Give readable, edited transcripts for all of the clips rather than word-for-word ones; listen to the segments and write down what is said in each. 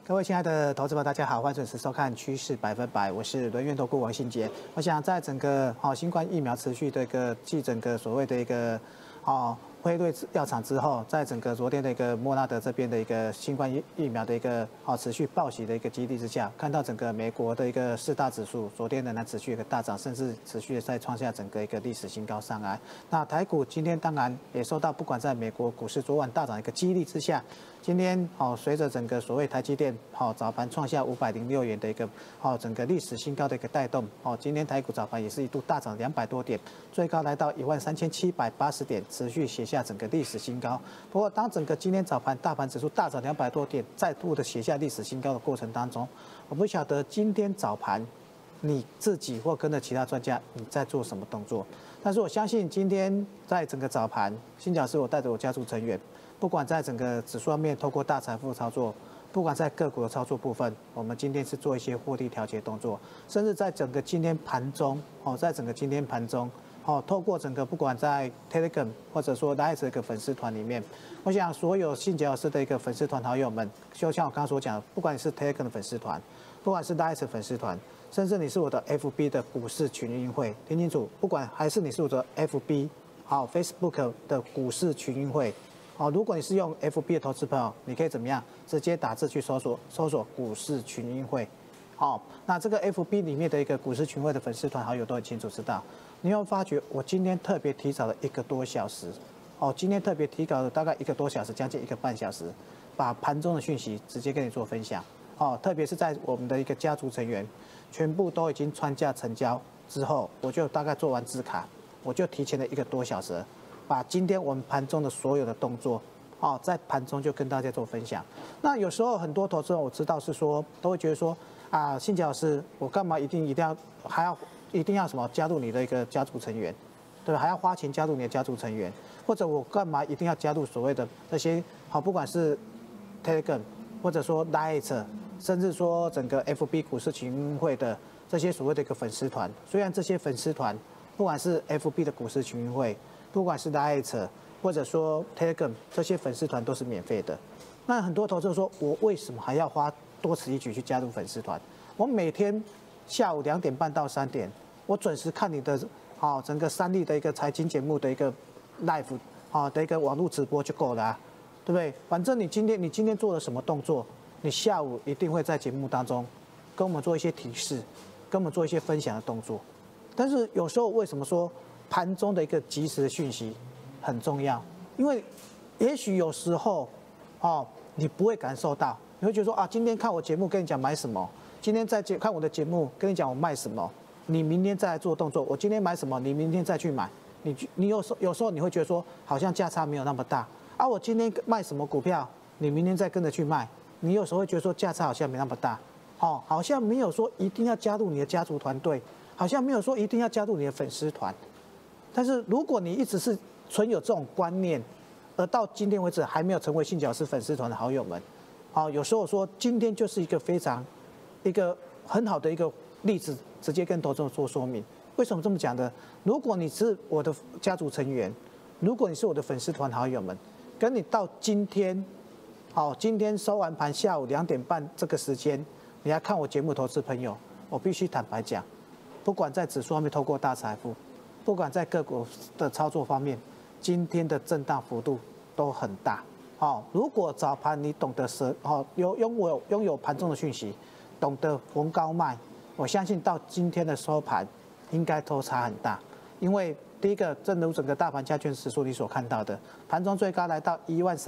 各位亲爱的投资者，大家好，欢迎准时收看《趋势百分百》，我是轮源投顾王信杰。我想在整个新冠疫苗持续的一个继整个所谓的一个辉瑞药厂之后，在整个昨天的一个莫纳德这边的一个新冠疫苗的一个持续报喜的一个激励之下，看到整个美国的一个四大指数昨天仍然持续一个大涨，甚至持续的在创下整个一个历史新高上来。那台股今天当然也受到不管在美国股市昨晚大涨的一个激励之下，今天随着整个所谓台积电早盘创下506元的一个整个历史新高的一个带动，今天台股早盘也是一度大涨200多点，最高来到13780点，持续写下整个历史新高。不过当整个今天早盘大盘指数大涨200多点，再度的写下历史新高的过程当中，我不晓得今天早盘你自己或跟着其他专家你在做什么动作，但是我相信今天在整个早盘，新讲师我带着我家族成员，不管在整个指数方面透过大财富操作，不管在个股的操作部分，我们今天是做一些获利调节动作，甚至在整个今天盘中在整个今天盘中透过整个不管在 Telegram 或者说 Line 这个粉丝团里面，我想所有信杰老师的一个粉丝团好友们，就像我刚刚所讲的，不管你是 Telegram 的粉丝团，不管是 Line 的粉丝团，甚至你是我的 FB 的股市群运会，听清楚，不管还是你是我的 FB Facebook 的股市群运会。如果你是用 FB 的投资朋友，你可以怎么样？直接打字去搜索股市群英会。那这个 FB 里面的一个股市群会的粉丝团好友都很清楚知道。你会发觉我今天特别提早了1个多小时，今天特别提早了大概1个多小时，将近1个半小时，把盘中的讯息直接跟你做分享。特别是在我们的一个家族成员全部都已经穿价成交之后，我就大概做完字卡，我就提前了1个多小时。把今天我们盘中的所有的动作，在盘中就跟大家做分享。那有时候很多投资人我知道是说，都会觉得说信杰老师，我干嘛一定要什么加入你的一个家族成员，对吧？还要花钱加入你的家族成员，或者我干嘛一定要加入所谓的那些不管是 Telegram 或者说 Line， 甚至说整个 FB 股市群会的这些所谓的一个粉丝团。虽然这些粉丝团不管是 FB 的股市群会，不管是 Line 或者说 Telegram 这些粉丝团都是免费的，那很多投资者说，我为什么还要花多此一举去加入粉丝团？我每天下午2点半到3点，我准时看你的整个3立的一个财经节目的一个 live 的一个网络直播就够了对不对？反正你今天做了什么动作，你下午一定会在节目当中跟我们做一些提示，跟我们做一些分享的动作。但是有时候为什么说盘中的一个即时的讯息很重要？因为也许有时候你不会感受到，你会觉得说今天看我节目跟你讲买什么，今天再看我的节目跟你讲我卖什么，你明天再来做动作，我今天买什么，你明天再去买，你有时候你会觉得说好像价差没有那么大我今天卖什么股票，你明天再跟着去卖，你有时候会觉得说价差好像没那么大好像没有说一定要加入你的家族团队，好像没有说一定要加入你的粉丝团。但是如果你一直是存有这种观念，而到今天为止还没有成为信杰老师粉丝团的好友们，有时候说今天就是一个很好的一个例子，直接跟投资者做说明。为什么这么讲呢？如果你是我的家族成员，如果你是我的粉丝团好友们，跟你到今天收完盘下午2点半这个时间，你来看我节目，投资朋友，我必须坦白讲，不管在指数方面透过大财富，不管在个股的操作方面，今天的震荡幅度都很大。如果早盘你懂得拥有盘中的讯息，懂得逢高卖，我相信到今天的收盘应该都差很大。因为第一个，正如整个大盘加权指数你所看到的，盘中最高来到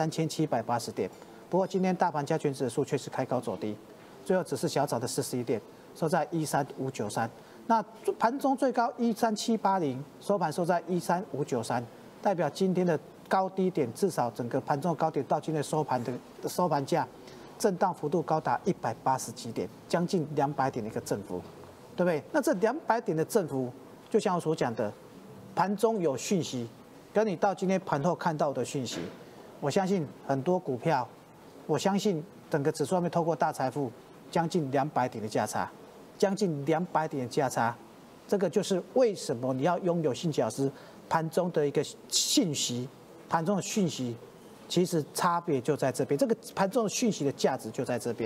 13780点，不过今天大盘加权指数却是开高走低，最后只是小涨的41点，收在13593。那盘中最高13780，收盘收在13593，代表今天的高低点至少整个盘中的高点到今天收盘的收盘价，震荡幅度高达180几点，将近200点的一个振幅，对不对？那这200点的振幅，就像我所讲的，盘中有讯息，跟你到今天盘后看到的讯息，我相信很多股票，我相信整个指数上面透过大财富将近200点的价差。将近200点的价差，这个就是为什么你要拥有信杰老师盘中的一个信息，盘中的讯息，其实差别就在这边。这个盘中的讯息的价值就在这边，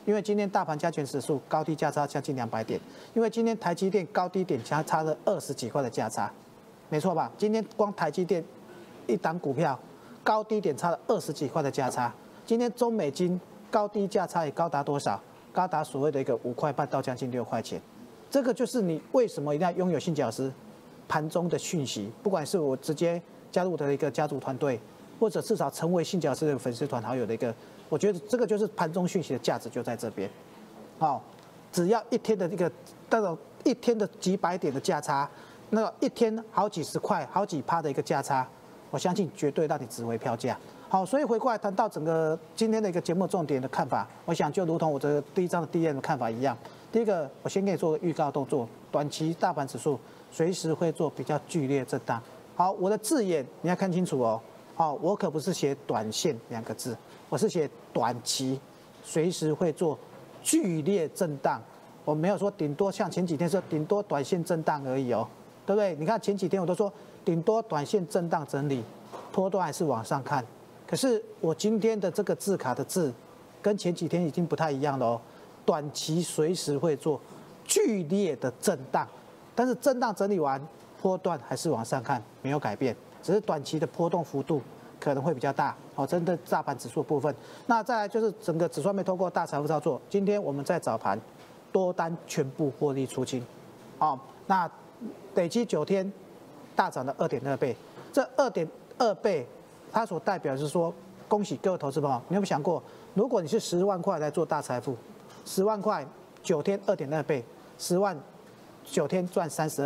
因为今天大盘加权指数高低价差将近200点，因为今天台积电高低点差了20几块的价差，没错吧？今天光台积电一档股票高低点差了20几块的价差，今天中美金高低价差也高达多少？高达所谓的一个5块半到将近6块钱，这个就是你为什么一定要拥有信老师盘中的讯息，不管是我直接加入我的一个家族团队，或者至少成为信老师的粉丝团好友的一个，我觉得这个就是盘中讯息的价值就在这边。好，只要一天的一个那种一天的几百点的价差，那个一天好几十块、好几趴的一个价差，我相信绝对让你值回票价。好，所以回过来谈到整个今天的一个节目重点的看法，我想就如同我的第一章的第一页的看法一样。第一个，我先给你做个预告动作，短期大盘指数随时会做比较剧烈震荡。好，我的字眼你要看清楚哦。好，我可不是写短线2个字，我是写短期，随时会做剧烈震荡。我没有说顶多像前几天说顶多短线震荡而已哦，对不对？你看前几天我都说顶多短线震荡整理，波段还是往上看。可是我今天的这个字卡的字，跟前几天已经不太一样了哦。短期随时会做剧烈的震荡，但是震荡整理完，波段还是往上看，没有改变，只是短期的波动幅度可能会比较大。哦，针对大盘指数部分，那再来就是整个指数面透过大财富操作，今天我们在早盘多单全部获利出清，哦，那累积9天大涨了2.2倍，这2.2倍。它所代表是说，恭喜各位投资朋友，你有没有想过，如果你是10万块来做大财富，10万块9天2.2倍，10万9天赚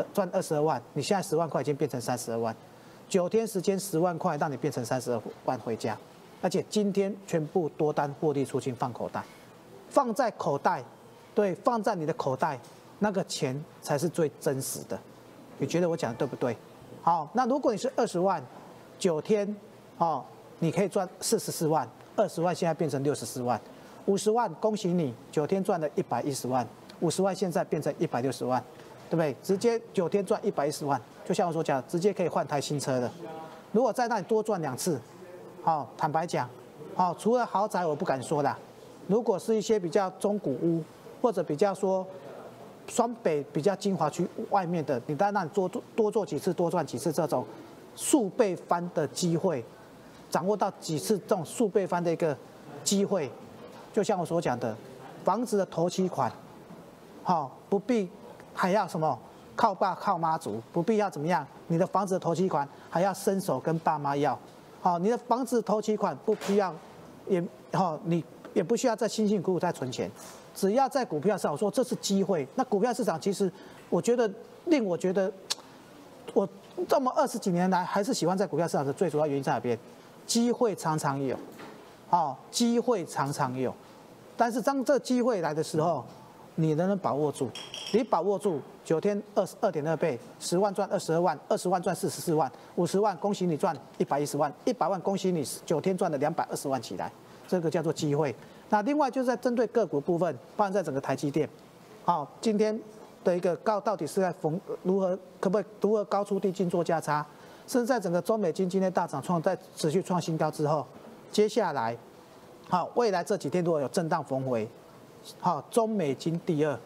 22万，你现在10万块已经变成32万，9天时间10万块让你变成32万回家，而且今天全部多单获利出清放口袋，放在口袋，对，放在你的口袋，那个钱才是最真实的，你觉得我讲的对不对？好，那如果你是20万，9天。哦，你可以赚44万，20万现在变成64万，50万恭喜你，9天赚了110万，50万现在变成160万，对不对？直接9天赚110万，就像我所讲，直接可以换台新车的。如果再让你多赚2次，好，坦白讲，好，除了豪宅我不敢说啦，如果是一些比较中古屋或者比较说双北比较精华区外面的，你再让你多做几次，多赚几次这种数倍翻的机会。掌握到几次这种数倍翻的一个机会，就像我所讲的，房子的头期款，好，不必还要什么靠爸靠妈族，不必要怎么样，你的房子的头期款还要伸手跟爸妈要，好，你的房子头期款不需要，你也不需要在辛辛苦苦再存钱，只要在股票上，我说这是机会。那股票市场其实我觉得我觉得，我这么20几年来还是喜欢在股票市场的最主要原因在哪边？机会常常有，机会常常有，但是当这机会来的时候，你能不能把握住？你把握住，9天2.2倍，10万赚22万，20万赚44万，50万恭喜你赚110万，100万恭喜你9天赚了220万起来，这个叫做机会。那另外就是在针对个股部分，包含在整个台积电，今天的一个到底是在如何高出低进做价差？甚至在整个中美金今天大涨在持续创新高之后，接下来，未来这几天如果有震荡逢回，中美金第二，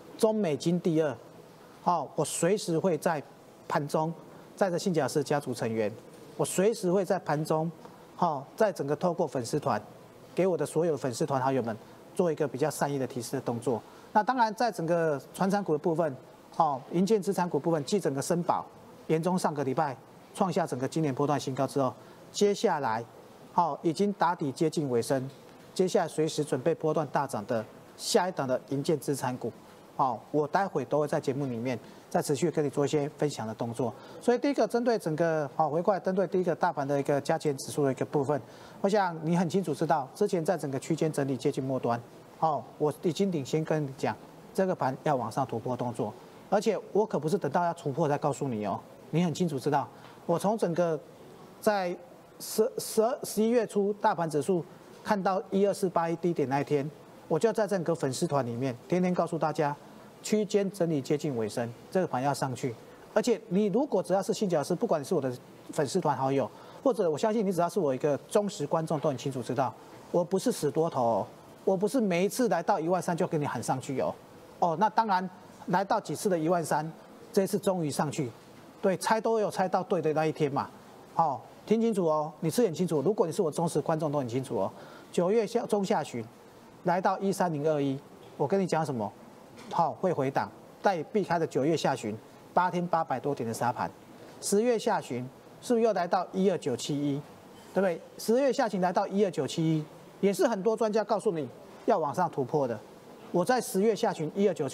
我随时会在盘中，在这信假师家族成员，我随时会在盘中，在整个透过粉丝团，给我的所有粉丝团好友们做一个比较善意的提示的动作。那当然，在整个传产股的部分，营建资产股部分，继整个申宝，延中上个礼拜。创下整个今年波段新高之后，接下来，已经打底接近尾声，接下来随时准备波段大涨的下一档的营建资产股，我待会都会在节目里面再持续跟你做一些分享的动作。所以第一个针对整个回过来针对第一个大盘的一个加权指数的一个部分，我想你很清楚知道，之前在整个区间整理接近末端，我已经领先跟你讲，这个盘要往上突破动作，而且我可不是等到要突破再告诉你哦，你很清楚知道。我从整个在11月初大盘指数看到12481低点那一天，我就在整个粉丝团里面天天告诉大家，区间整理接近尾声，这个盘要上去。而且你如果只要是信假师，不管你是我的粉丝团好友，或者我相信你只要是我一个忠实观众，都很清楚知道，我不是死多头哦， 我不是每一次来到13000就给你喊上去哦。哦，那当然来到几次的13000，这一次终于上去，对，猜都有猜到对的那一天嘛。哦，听清楚哦，你是很清楚。如果你是我忠实观众，都很清楚哦。9月中下旬来到13021，我跟你讲什么？好，会回档，待避开的9月下旬8天800多点的杀盘。10月下旬是不是又来到12971？对不对？10月下旬来到12971，也是很多专家告诉你要往上突破的。我在10月下旬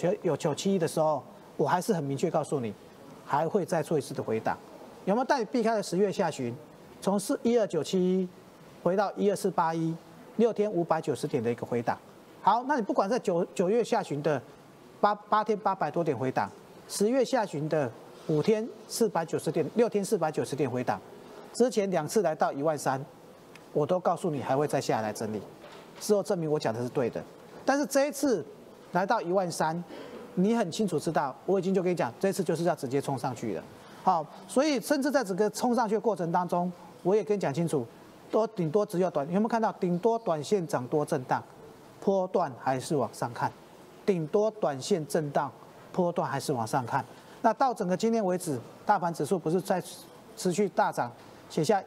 12971的时候，我还是很明确告诉你，还会再做一次的回档。有没有带你避开了10月下旬，从12971回到12481，6天590点的一个回档？好，那你不管在九月下旬的八天800多点回档，10月下旬的5天490点，6天490点回档。之前2次来到13000，我都告诉你还会再下来整理，事后证明我讲的是对的。但是这一次来到13000，你很清楚知道，我已经就跟你讲，这次就是要直接冲上去了。好，所以甚至在整个冲上去的过程当中，我也跟你讲清楚，顶多只有短，有没有看到顶多短线涨多震荡，波段还是往上看，顶多短线震荡，波段还是往上看。那到整个今天为止，大盘指数不是在持续大涨？写下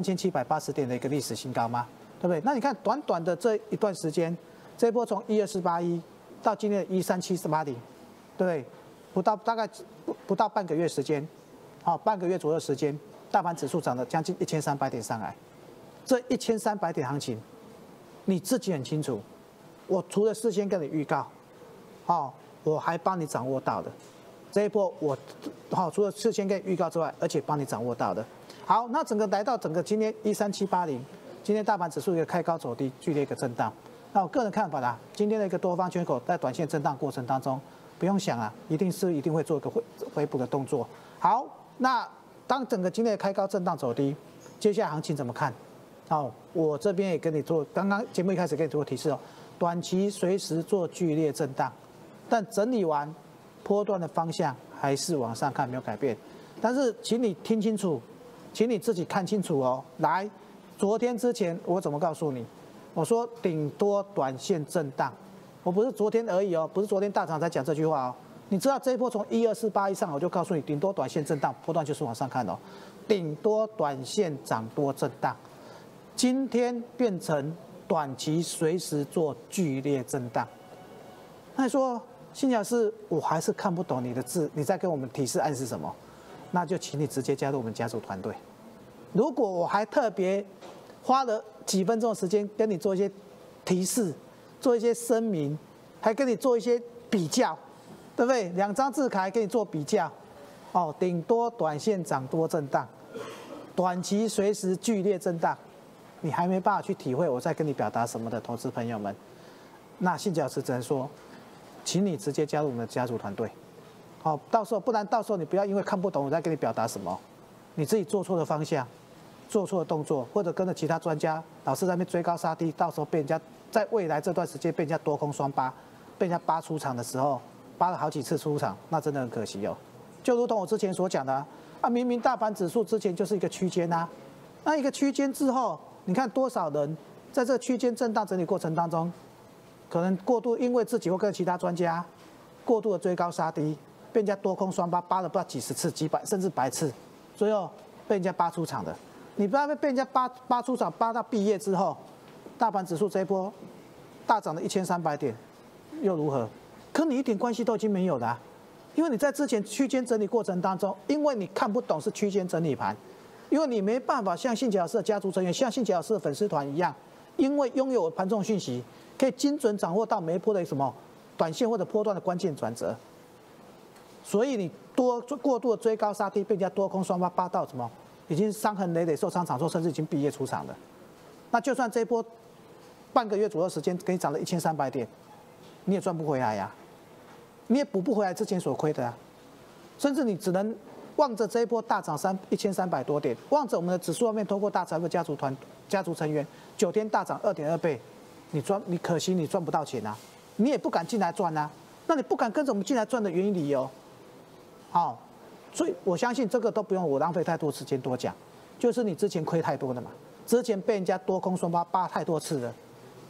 13780点的一个历史新高吗？对不对？那你看短短的这一段时间，这一波从12481到今天的13780，对不对？大概不到半个月时间，好，半个月左右时间，大盘指数涨了将近1300点上来。这1300点行情，你自己很清楚。我除了事先跟你预告，好，我还帮你掌握到的。这一波我好，除了事先跟你预告之外，而且帮你掌握到的。好，那来到整个今天13780，今天大盘指数一个开高走低，剧烈一个震荡。那我个人看法啦，今天的一个多方缺口在短线震荡过程当中，不用想啊，一定会做一个回补的动作。好，那当整个今天的开高震荡走低，接下来行情怎么看？好，我这边也跟你做，刚刚节目一开始跟你做提示哦，短期随时做剧烈震荡，但整理完波段的方向还是往上看，没有改变。但是请你听清楚。请你自己看清楚哦。来，昨天之前我怎么告诉你？我说顶多短线震荡，我不是昨天而已哦，不是昨天大涨才讲这句话哦。你知道这一波从12481上，我就告诉你，顶多短线震荡，波段就是往上看哦。顶多短线涨多震荡，今天变成短期随时做剧烈震荡。那你说，新老师，我还是看不懂你的字，你在跟我们提示暗示什么？那就请你直接加入我们家族团队。如果我还特别花了几分钟的时间跟你做一些提示，做一些声明，还跟你做一些比较，对不对？2张字卡还跟你做比较，哦，顶多短线涨多震荡，短期随时剧烈震荡，你还没办法去体会我在跟你表达什么的投资朋友们，那信老师只能说，请你直接加入我们的家族团队。好，不然到时候你不要因为看不懂我在跟你表达什么，你自己做错的方向，做错的动作，或者跟着其他专家老师在那边追高杀低，到时候被人家在未来这段时间被人家多空双八，被人家扒出场的时候，扒了好几次出场，那真的很可惜哦。就如同我之前所讲的啊，明明大盘指数之前就是一个区间啊，那一个区间之后，你看多少人在这个区间震荡整理过程当中，可能过度因为自己或跟其他专家过度的追高杀低。被人家多空双扒了不知道几十次、几百甚至100次，最后被人家扒出场的。你不要被人家扒出场，扒到毕业之后，大盘指数这一波大涨了1300点，又如何？跟你一点关系都已经没有了啊，因为你在之前区间整理过程当中，因为你看不懂是区间整理盘，因为你没办法像信杰老师的家族成员、像信杰老师的粉丝团一样，因为拥有盘中讯息，可以精准掌握到每一波的什么短线或者波段的关键转折。所以你过度的追高杀低，被人家多空双扒到什么，已经伤痕累累、受伤惨重，甚至已经毕业出场了。那就算这一波半个月左右时间给你涨了1300点，你也赚不回来呀，你也补不回来之前所亏的啊。甚至你只能望着这一波大涨1300多点，望着我们的指数外面通过大财富家族成员9天大涨2.2倍，你可惜你赚不到钱啊，你也不敢进来赚啊。那你不敢跟着我们进来赚的原因理由？好，所以我相信这个都不用我浪费太多时间多讲，就是你之前亏太多了嘛，之前被人家多空双扒太多次了，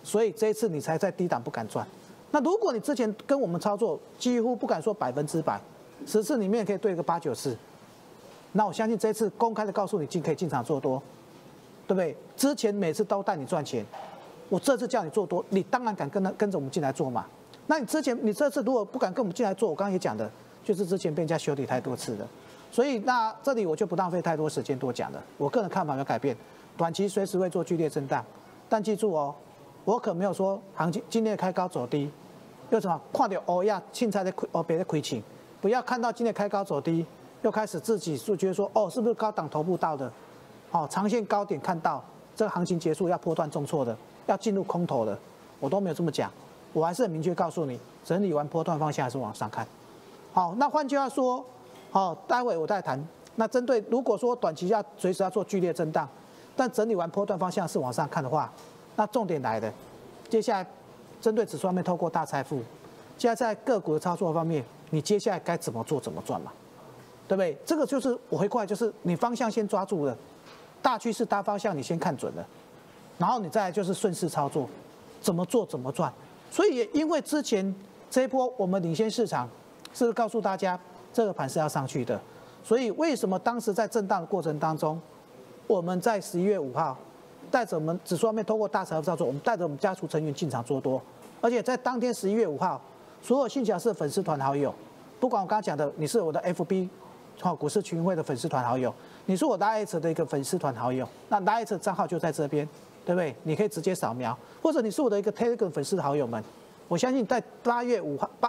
所以这一次你才在低档不敢赚。那如果你之前跟我们操作，几乎不敢说100%，10次里面可以对个8、9次，那我相信这一次公开的告诉你可以进场做多，对不对？之前每次都带你赚钱，我这次叫你做多，你当然敢跟着我们进来做嘛。那你这次如果不敢跟我们进来做，我刚刚也讲的，就是之前被人家修理太多次了。所以那这里我就不浪费太多时间多讲了。我个人看法没有改变，短期随时会做剧烈震荡，但记住哦，我可没有说行情今天开高走低，又什么看到欧亚青菜的别的亏钱，不要看到今天开高走低，又开始自己就觉得说哦是不是高档头部到的，哦长线高点看到这个行情结束要波段重挫的，要进入空头的，我都没有这么讲。我还是很明确告诉你，整理完波段方向还是往上看。好，那换句话说，好，待会我再谈。那针对如果说短期要随时要做剧烈震荡，但整理完波段方向是往上看的话，那重点来了。接下来针对指数方面透过大财富，接下来在个股的操作方面，你接下来该怎么做怎么赚嘛，对不对？这个就是我回过来就是你方向先抓住了，大趋势大方向你先看准了，然后你再来就是顺势操作，怎么做怎么赚。所以也因为之前这一波我们领先市场，是告诉大家这个盘是要上去的，所以为什么当时在震荡的过程当中，我们在11月5号带着我们指数方面通过大财富操作，我们带着我们家族成员进场做多，而且在当天11月5号，所有信乔社粉丝团好友，不管我刚刚讲的你是我的 FB 股市群会的粉丝团好友，你是我LINE的一个粉丝团好友，那LINE账号就在这边。对不对？你可以直接扫描，或者你是我的一个 Telegram 粉丝的好友们，我相信在11月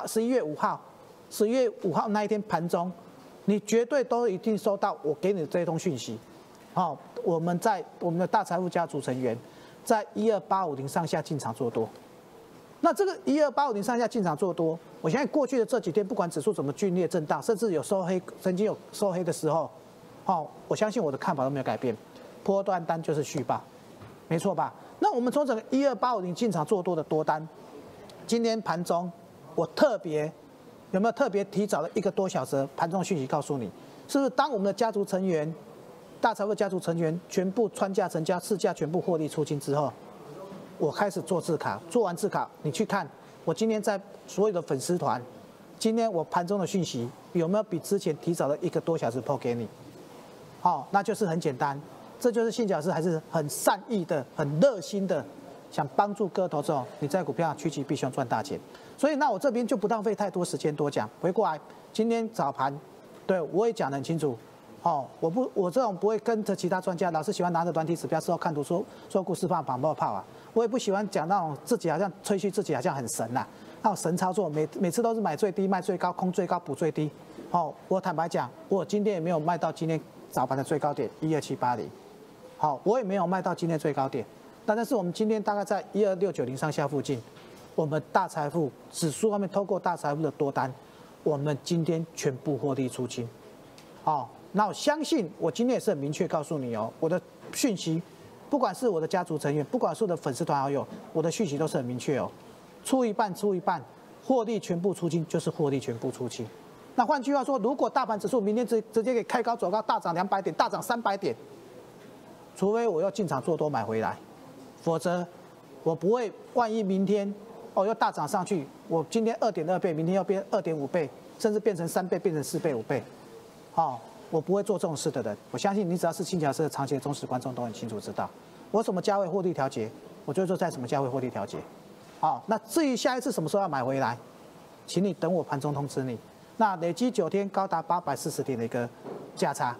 5号那一天盘中，你绝对都一定收到我给你的这一通讯息。好，我们的大财富家族成员在12850上下进场做多。那这个12850上下进场做多，我相信过去的这几天，不管指数怎么剧烈震荡，甚至有收黑，曾经有收黑的时候，我相信我的看法都没有改变，波段单就是续报。没错吧？那我们从整个12850进场做多的多单，今天盘中我有没有特别提早了1个多小时盘中讯息告诉你，是不是？当我们的家族成员、大财富家族成员全部穿价成交、市价全部获利出清之后，我开始做字卡，做完字卡，你去看我今天在所有的粉丝团，今天我盘中的讯息有没有比之前提早了1个多小时抛给你？好，那就是很简单。这就是信乔师还是很善意的、很热心的，想帮助各位投资者，你在股票趋吉避凶赚大钱。所以那我这边就不浪费太多时间多讲。回过来，今天早盘，对我也讲得很清楚。我这种不会跟着其他专家，老是喜欢拿着软体指标之后看图说故事放绑炮啊。我也不喜欢讲那种自己好像吹嘘自己好像很神呐，那种神操作，每次都是买最低卖最高，空最高补最低。我坦白讲，我今天也没有卖到今天早盘的最高点12780。好，我也没有卖到今天最高点，但是我们今天大概在12690上下附近，我们大财富指数方面透过大财富的多单，我们今天全部获利出清。好，那我相信我今天也是很明确告诉你哦，我的讯息，不管是我的家族成员，不管是我的粉丝团好友，我的讯息都是很明确哦，出一半，获利全部出清就是获利全部出清。那换句话说，如果大盘指数明天直接给开高走高，大涨200点，大涨300点。除非我要进场做多买回来，否则我不会。万一明天又大涨上去，我今天2.2倍，明天要变2.5倍，甚至变成3倍，变成4倍、5倍，我不会做这种事的人。我相信你只要是信乔师的长期的忠实观众都很清楚知道，我什么价位获利调节，我就会做在什么价位获利调节。那至于下一次什么时候要买回来，请你等我盘中通知你。那累积9天高达840点的一个价差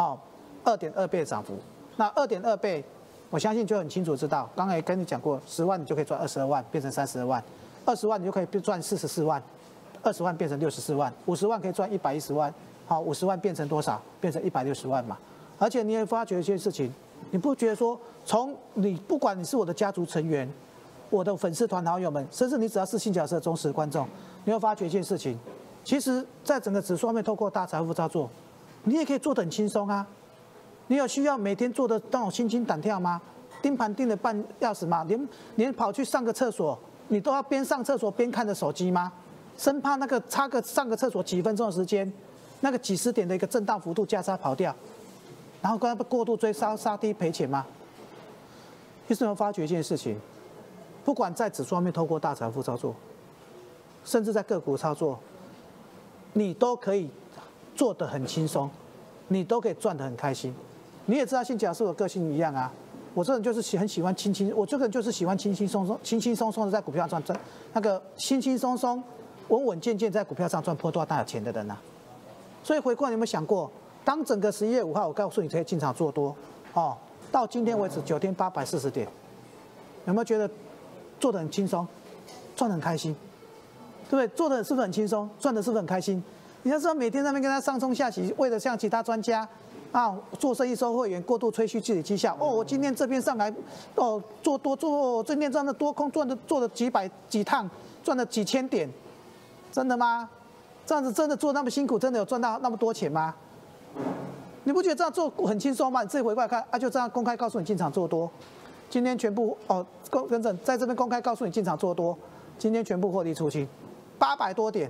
，2.2倍的涨幅。那2.2倍，我相信就很清楚知道，刚才也跟你讲过，10万你就可以赚22万，变成32万；20万你就可以赚44万，20万变成64万；50万可以赚110万，50万变成多少？变成160万嘛。而且你也发觉一件事情，你不觉得说，不管你是我的家族成员，我的粉丝团好友们，甚至你只要是信乔师的忠实观众，你会发觉一件事情，其实在整个指数方面，透过大财富操作，你也可以做得很轻松啊。你有需要每天做的那种心惊胆跳吗？盯盘盯得半要死吗？连跑去上个厕所，你都要边上厕所边看着手机吗？生怕那个上个厕所几分钟的时间，那个几十点的一个震荡幅度价差跑掉，然后跟他过度追杀低赔钱吗？其实有没有发觉一件事情？ 不管在指数方面透过大财富操作，甚至在个股操作，你都可以做得很轻松，你都可以赚得很开心。你也知道信杰老师我的个性一样啊，我这人就是很喜欢我这个人就是喜欢轻轻松松的在股票上赚，那个轻轻松松、稳稳健健在股票上赚颇多大钱的人啊。所以回过来，你有没有想过，当整个11月5号，我告诉你可以进场做多，哦，到今天为止9天840点，有没有觉得做得很轻松，赚得很开心，对不对？做的是不是很轻松，赚的是不是很开心？你要知道每天在那边跟他上冲下洗，为了像其他专家啊做生意收会员，过度吹嘘自己绩效。哦，我今天这边上来，哦做多做，今天赚的多空做了几趟，赚了几千点，真的吗？这样子真的做那么辛苦，真的有赚到那么多钱吗？你不觉得这样做很轻松吗？你自己回过来看，啊，就这样公开告诉你进场做多，今天全部跟着在这边公开告诉你进场做多，今天全部获利出清，800多点，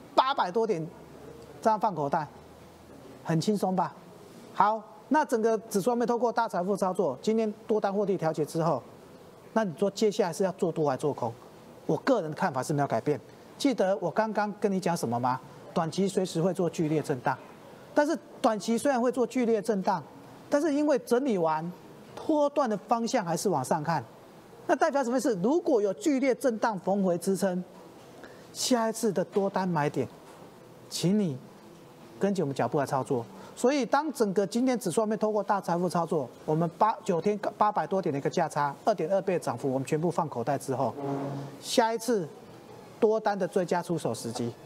这样放口袋，很轻松吧？好，那整个指数没透过大财富操作，今天多单获利调节之后，那你说接下来是要做多还是做空？我个人的看法是没有改变。记得我刚刚跟你讲什么吗？短期随时会做剧烈震荡，但是短期虽然会做剧烈震荡，但是因为整理完波段的方向还是往上看，那代表什么意思？如果有剧烈震荡逢回支撑，下一次的多单买点，请你跟紧我们脚步来操作。所以当整个今天指数面透过大财富操作，我们9天800多点的一个价差，2.2倍的涨幅，我们全部放口袋之后，下一次多单的最佳出手时机，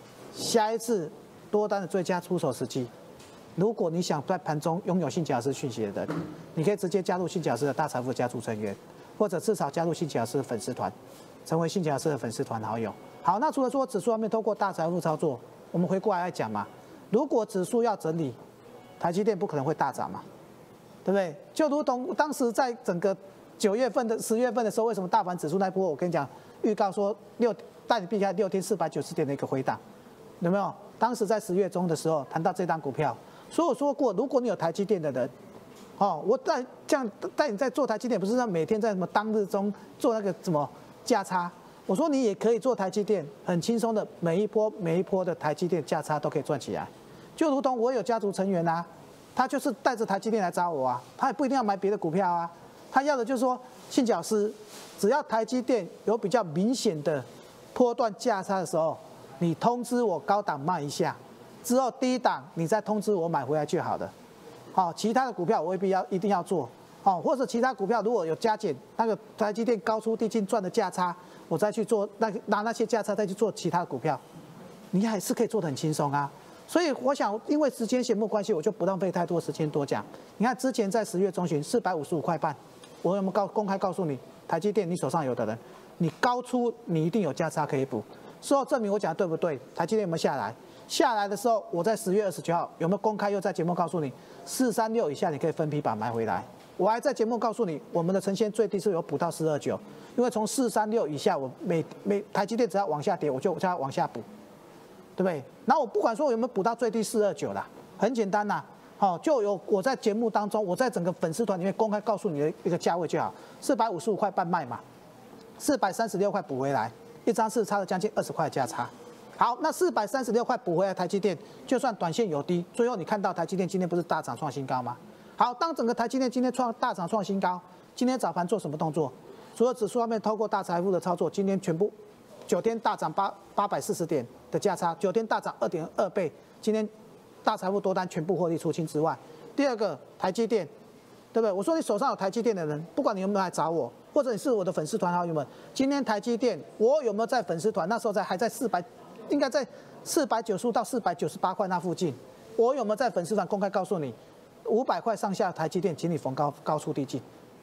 如果你想在盘中拥有信杰老师讯息的人，你可以直接加入信杰老师的大财富家族成员，或者至少加入信杰老师的粉丝团，成为信杰老师的粉丝团好友。好，那除了说指数方面透过大财富操作，我们回过来讲嘛，如果指数要整理，台积电不可能会大涨嘛，对不对？就如同当时在整个9月份的10月份的时候，为什么大盘指数那波我跟你讲预告说带你避开6天490点的一个回档，有没有？当时在10月中的时候谈到这档股票，所以我说过，如果你有台积电的人，哦，我带你在做台积电，不是说每天在什么当日中做那个什么价差，我说你也可以做台积电，很轻松的每一波的台积电价差都可以赚起来，就如同我有家族成员啊，他就是带着台积电来找我啊，他也不一定要买别的股票啊，他要的就是说，信杰老师，只要台积电有比较明显的波段价差的时候，你通知我高档卖一下，之后低档你再通知我买回来就好了。好，其他的股票我未必一定要做，好，或者其他股票如果有加减，那个台积电高出低进赚的价差，我再去做拿那些价差再去做其他的股票，你还是可以做得很轻松啊。所以我想，因为时间节目关系，我就不浪费太多时间多讲。你看之前在10月中旬455块半，我有没有公开告诉你，台积电你手上有的人，你高出你一定有价差可以补。事后证明我讲的对不对？台积电有没有下来？下来的时候，我在10月29号有没有公开又在节目告诉你，436以下你可以分批把它买回来。我还在节目告诉你，我们的呈现最低是有补到429，因为从436以下，我每台积电只要往下跌，我就叫它往下补，对不对？然后我不管说有没有补到最低429啦，很简单啦，好，就有我在节目当中，我在整个粉丝团里面公开告诉你的一个价位就好，455块半卖嘛，436块补回来。一张是差了将近20块的价差。好，那436块补回来，台积电就算短线有低，最后你看到台积电今天不是大涨创新高吗？好，当整个台积电今天大涨创新高，今天早盘做什么动作？除了指数方面透过大财富的操作，今天全部9天大涨840点的价差，9天大涨2.2倍，今天大财富多单全部获利出清之外，第二个台积电，对不对？我说你手上有台积电的人，不管你有没有来找我，或者你是我的粉丝团好友们，今天台积电我有没有在粉丝团？那时候还在应该在490到498块那附近，我有没有在粉丝团公开告诉你，500块上下台积电，请你逢高出低进。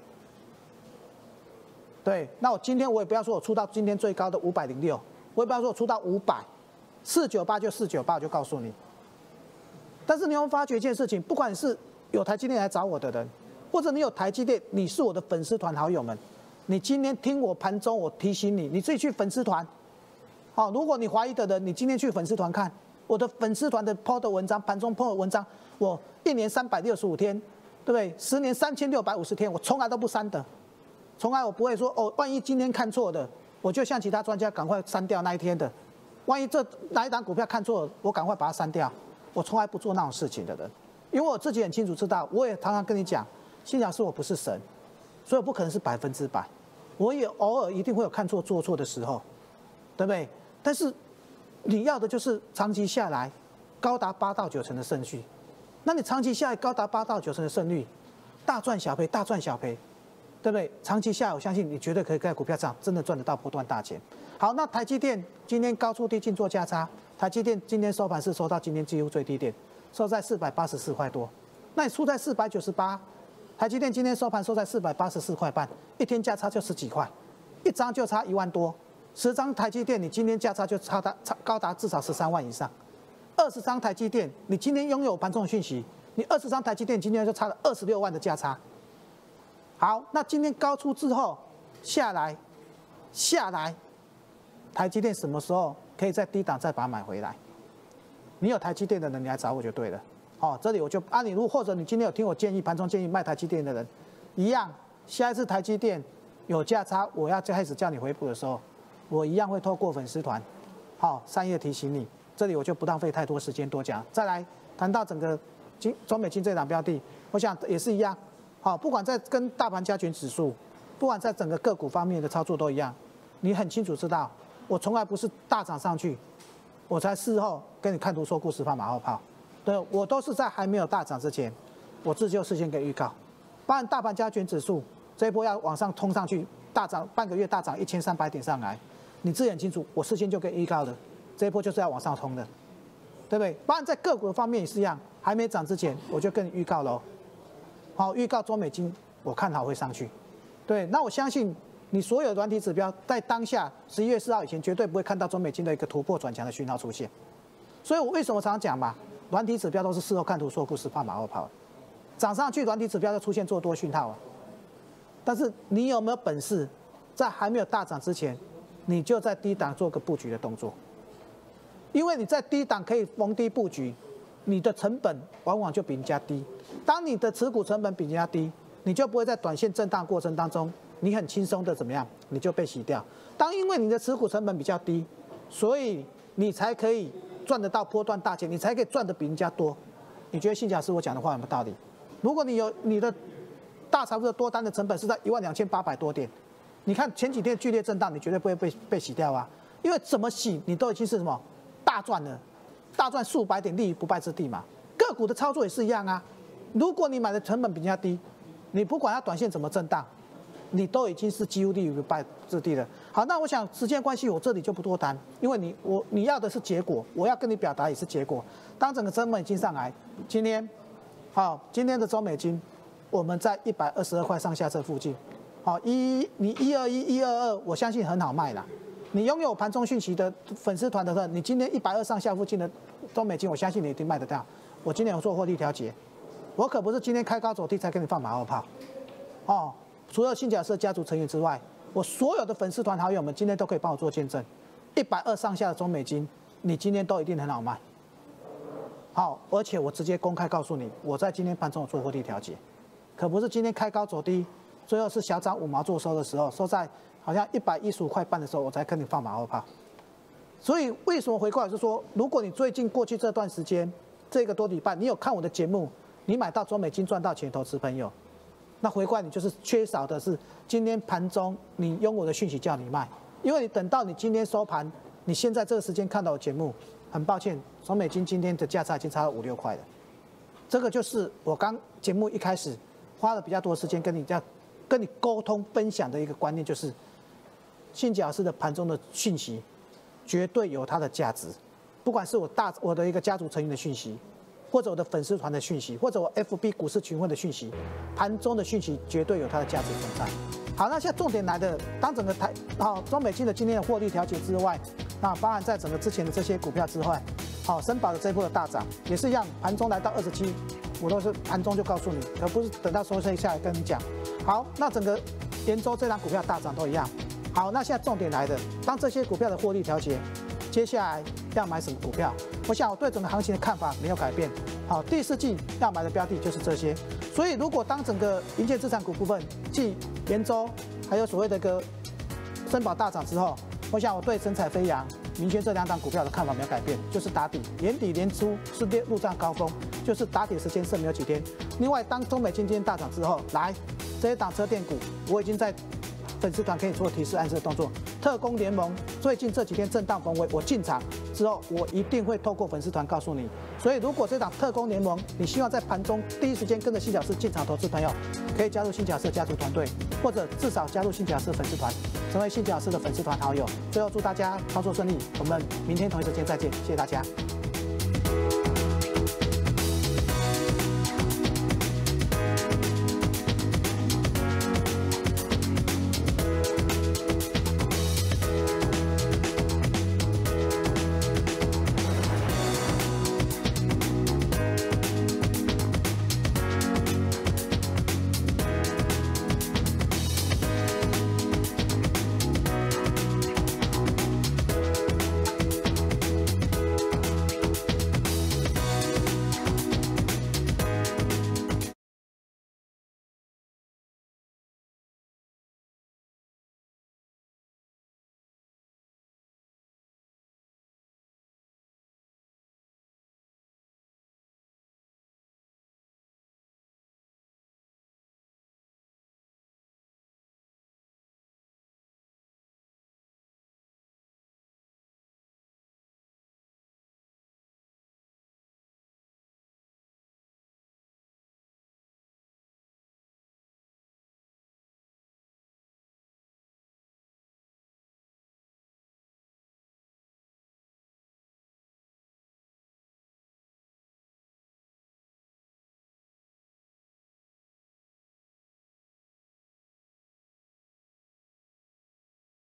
对，那我今天我也不要说我出到今天最高的506，我也不要说我出到500，498就498，我就告诉你。但是你有没有发觉一件事情？不管你是有台积电来找我的人，或者你有台积电，你是我的粉丝团好友们，你今天听我盘中我提醒你，你自己去粉丝团。好，如果你怀疑的人，你今天去粉丝团看我的粉丝团的 PO 的文章，盘中 PO 的文章，我1年365天，对不对？10年3650天，我从来都不删的。 从来我不会说哦，万一今天看错的，我就像其他专家赶快删掉那一天的。万一这哪一档股票看错了，我赶快把它删掉。我从来不做那种事情的人，因为我自己很清楚知道，我也常常跟你讲，新老师我不是神，所以我不可能是100%，我也偶尔一定会有看错做错的时候，对不对？但是你要的就是长期下来高达8到9成的胜率。那你长期下来高达8到9成的胜率，大赚小赔，大赚小赔，对不对？长期下来，我相信你绝对可以在股票上真的赚得到波段大钱。好，那台积电今天高出低进做价差，台积电今天收盘是收到今天几乎最低点，收在484块多。那你出在498，台积电今天收盘收在484块半，一天价差就10几块，一张就差1万多，10张台积电你今天价差就高达至少13万以上。20张台积电，你今天拥有盘中的讯息，你20张台积电今天就差了26万的价差。好，那今天高出之后下来，台积电什么时候可以在低档再把它买回来？你有台积电的人，你来找我就对了。哦，这里我就你如果或者你今天有听我建议，盘中建议卖台积电的人，一样，下一次台积电有价差，我要开始叫你回补的时候，我一样会透过粉丝团，善意的提醒你。这里我就不浪费太多时间多讲。再来谈到整个中美金这档标的，我想也是一样。不管在跟大盘加权指数，不管在整个个股方面的操作都一样。你很清楚知道，我从来不是大涨上去，我才事后跟你看图说故事，放马后炮。对，我都是在还没有大涨之前，我自己就事先给预告。包含大盘加权指数这一波要往上冲上去，大涨半个月大涨1300点上来，你自己很清楚，我事先就给预告了。这一波就是要往上冲的，对不对？当然在个股方面也是一样，还没涨之前我就跟你预告喽。好，预告中美金我看好会上去，对。那我相信你所有的软体指标在当下11月4号以前绝对不会看到中美金的一个突破转强的讯号出现。所以我为什么常常讲嘛，软体指标都是事后看图说故事，放马后炮。涨上去软体指标就出现做多讯号啊，但是你有没有本事在还没有大涨之前，你就在低档做个布局的动作？因为你在低档可以逢低布局，你的成本往往就比人家低。当你的持股成本比人家低，你就不会在短线震荡过程当中，你很轻松的怎么样，你就被洗掉。因为你的持股成本比较低，所以你才可以赚得到波段大钱，你才可以赚得比人家多。你觉得信假师我讲的话有没有道理？如果你有你的大财富的多单的成本是在12800多点，你看前几天剧烈震荡，你绝对不会被洗掉啊，因为怎么洗你都已经是什么？大赚了，大赚数百点，立于不败之地嘛。个股的操作也是一样啊。如果你买的成本比人家低，你不管它短线怎么震荡，你都已经是几乎立于不败之地了。好，那我想时间关系，我这里就不多谈，因为你要的是结果，我要跟你表达也是结果。当整个中美金上来，今天的中美金，我们在122块上下这附近，你121、122，我相信很好卖啦。你拥有盘中讯息的粉丝团的人，你今天120上下附近的中美金，我相信你一定卖得到。我今天有做获利调节，我可不是今天开高走低才给你放马后炮。除了新假设家族成员之外，我所有的粉丝团好友们今天都可以帮我做见证，120上下的中美金，你今天都一定很好卖。而且我直接公开告诉你，我在今天盘中有做获利调节，可不是今天开高走低，最后是小涨5毛做收的时候，收在好像115块半的时候，我才跟你放马后炮。所以为什么回过来是说，如果你最近过去这段时间这个多礼拜，你有看我的节目，你买到中美金赚到钱，投资朋友，那回过来你就是缺少的是今天盘中你用我的讯息叫你卖，因为你等到你今天收盘，你现在这个时间看到我节目，很抱歉，中美金今天的价差已经差了5、6块了。这个就是我刚节目一开始花了比较多的时间跟你沟通分享的一个观念，就是信假师的盘中的讯息绝对有它的价值，不管是我的一个家族成员的讯息，或者我的粉丝团的讯息，或者我 FB 股市群会的讯息，盘中的讯息绝对有它的价值存在。好，那现在重点来的，当整个中美金的今天的获利调节之外，那包含在整个之前的这些股票之外，森宝的这一波的大涨也是一样，盘中来到27，我都是盘中就告诉你，而不是等到收市下来跟你讲。好，那整个延州这档股票大涨都一样。好，那现在重点来的，当这些股票的获利调节，接下来要买什么股票？我想我对整个行情的看法没有改变， 好，第四季要买的标的就是这些。所以如果当整个营建资产股部分，继延州还有所谓的个森宝大涨之后，我想我对神采飞扬、明轩这2档股票的看法没有改变，就是打底，年底年初是入账高峰，就是打底时间剩没有几天。另外，当中美金今天大涨之后，来这一档车电股，我已经在粉丝团可以做提示暗示的动作。特攻联盟最近这几天震荡逢回，我进场之后，我一定会透过粉丝团告诉你。所以，如果这档特攻联盟你希望在盘中第一时间跟着新角师进场投资朋友，可以加入新角师家族团队，或者至少加入新角师粉丝团，成为新角师的粉丝团好友。最后祝大家操作顺利，我们明天同一时间再见，谢谢大家。